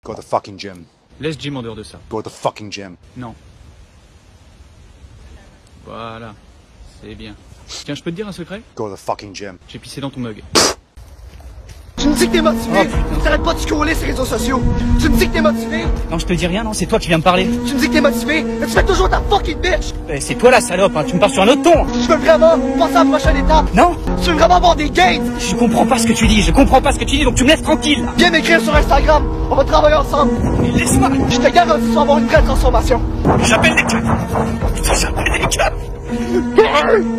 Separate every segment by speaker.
Speaker 1: Go to the fucking gym.
Speaker 2: Laisse Jim en dehors de ça.
Speaker 1: Go to the fucking gym.
Speaker 2: Non. Voilà. C'est bien. Tiens, je peux te dire un secret?
Speaker 1: Go to the fucking gym.
Speaker 2: J'ai pissé dans ton mug.
Speaker 3: Tu me dis que t'es motivé, t'arrêtes pas de scroller sur les réseaux sociaux. Tu me dis que t'es motivé,
Speaker 4: Non, je te dis rien, non, c'est toi qui viens me parler.
Speaker 3: tu me dis que t'es motivé, mais tu fais toujours ta fucking bitch.
Speaker 4: C'est toi la salope, hein, tu me parles sur un autre ton.
Speaker 3: Je veux vraiment passer à la prochaine étape.
Speaker 4: Non,
Speaker 3: Tu veux vraiment avoir des gains.
Speaker 4: je comprends pas ce que tu dis, donc tu me laisses tranquille. Là.
Speaker 3: Viens m'écrire sur Instagram, on va travailler ensemble.
Speaker 4: Mais laisse-moi,
Speaker 3: Je te garantis tu vas avoir une vraie transformation.
Speaker 4: j'appelle des keufs. Putain, j'appelle des keufs.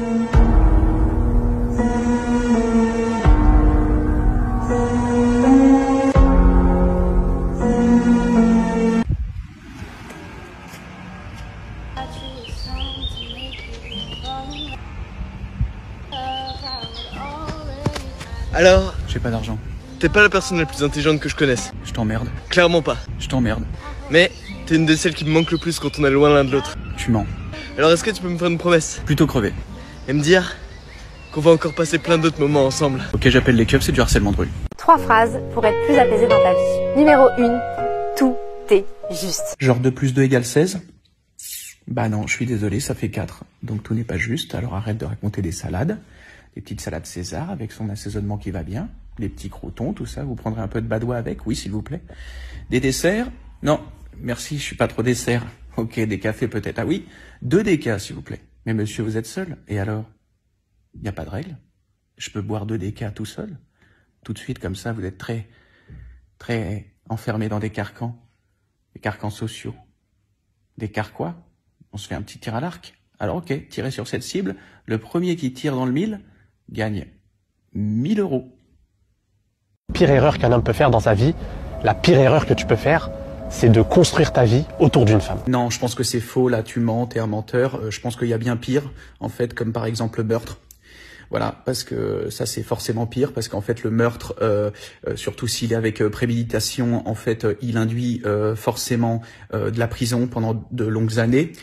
Speaker 5: Alors,
Speaker 2: J'ai pas d'argent.
Speaker 5: t'es pas la personne la plus intelligente que je connaisse.
Speaker 2: Je t'emmerde.
Speaker 5: Clairement pas.
Speaker 2: Je t'emmerde.
Speaker 5: Mais t'es une de celles qui me manque le plus quand on est loin l'un de l'autre.
Speaker 2: Tu mens.
Speaker 5: Alors est-ce que tu peux me faire une promesse
Speaker 2: Plutôt crevé.
Speaker 5: et me dire qu'on va encore passer plein d'autres moments ensemble?
Speaker 2: Ok, j'appelle les keufs, c'est du harcèlement de rue.
Speaker 6: 3 phrases pour être plus apaisé dans ta vie. Numéro 1, tout est juste.
Speaker 2: Genre 2 plus 2 égale 16? Bah non, je suis désolé, ça fait 4. Donc tout n'est pas juste, alors arrête de raconter des salades. Des petites salades César avec son assaisonnement qui va bien. Des petits croûtons, tout ça. Vous prendrez un peu de badois avec? Oui, s'il vous plaît. Des desserts? Non, merci, je suis pas trop dessert. Ok, des cafés peut-être. Ah oui, 2 décas, s'il vous plaît. Mais monsieur, vous êtes seul? Et alors? Y a pas de règle? Je peux boire 2 décas tout seul? Tout de suite, comme ça, vous êtes très enfermé dans des carcans sociaux. Des carquois? On se fait un petit tir à l'arc? Alors ok, tirez sur cette cible. Le premier qui tire dans le 1000 gagne 1000 €.
Speaker 7: Pire erreur qu'un homme peut faire dans sa vie, la pire erreur que tu peux faire, c'est de construire ta vie autour d'une femme.
Speaker 2: Non, je pense que c'est faux, là, tu mens, t'es un menteur. Je pense qu'il y a bien pire, en fait, comme par exemple le meurtre. Voilà, parce que ça c'est forcément pire, parce qu'en fait le meurtre, surtout s'il est avec préméditation, en fait, il induit forcément de la prison pendant de longues années.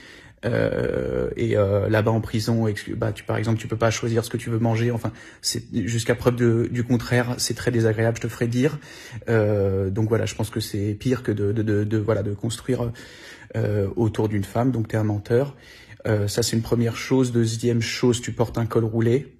Speaker 2: Là-bas en prison, par exemple, tu peux pas choisir ce que tu veux manger. Enfin, c'est jusqu'à preuve du contraire, c'est très désagréable, je te ferai dire. Donc voilà, je pense que c'est pire que de construire autour d'une femme. Donc t'es un menteur. Ça c'est une première chose. Deuxième chose, tu portes un col roulé.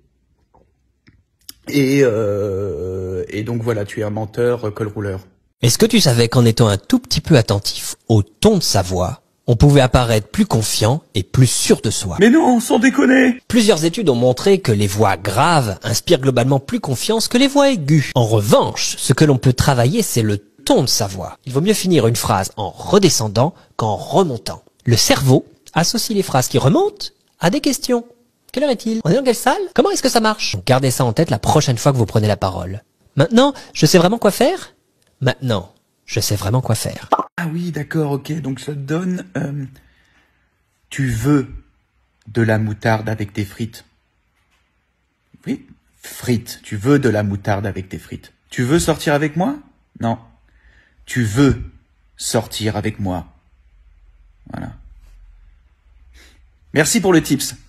Speaker 2: Et donc voilà, tu es un menteur, col rouleur.
Speaker 8: Est-ce que tu savais qu'en étant un tout petit peu attentif au ton de sa voix, on pouvait apparaître plus confiant et plus sûr de soi?
Speaker 2: Mais non, sans déconner!
Speaker 8: Plusieurs études ont montré que les voix graves inspirent globalement plus confiance que les voix aiguës. En revanche, ce que l'on peut travailler, c'est le ton de sa voix. Il vaut mieux finir une phrase en redescendant qu'en remontant. Le cerveau associe les phrases qui remontent à des questions. Quelle heure est-il? On est dans quelle salle? Comment est-ce que ça marche? Donc gardez ça en tête la prochaine fois que vous prenez la parole. Maintenant, je sais vraiment quoi faire? Maintenant, je sais vraiment quoi faire.
Speaker 2: Ah oui, d'accord, ok. Donc ça te donne... tu veux de la moutarde avec tes frites. Oui, frites. Tu veux de la moutarde avec tes frites. Tu veux sortir avec moi? Non. Tu veux sortir avec moi. Voilà. Merci pour le tips.